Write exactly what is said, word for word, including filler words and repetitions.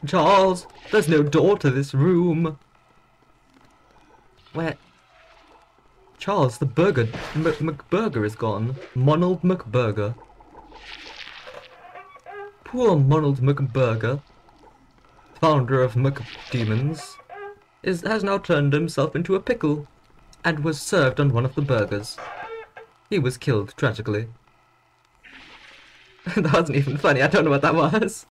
Charles, there's no door to this room. Where? Charles, the burger, M McBurger is gone. Monald McBurger. Poor Monald McBurger, founder of McDemons, is has now turned himself into a pickle, and was served on one of the burgers. He was killed tragically. That wasn't even funny. I don't know what that was.